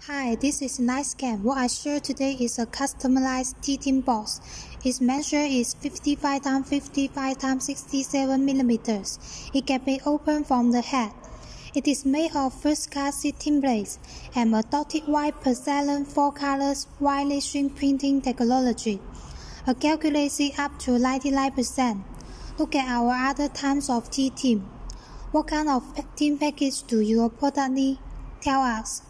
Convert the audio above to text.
Hi, this is Nice Scan. What I share today is a customized tin box. Its measure is 55 x 55 x 67 millimeters. It can be opened from the head. It is made of first-class tinplate and a dotted white porcelain 4 colors widely shrink printing technology. A calculated up to 99%. Look at our other types of tin. What kind of tin package do your product need? Tell us.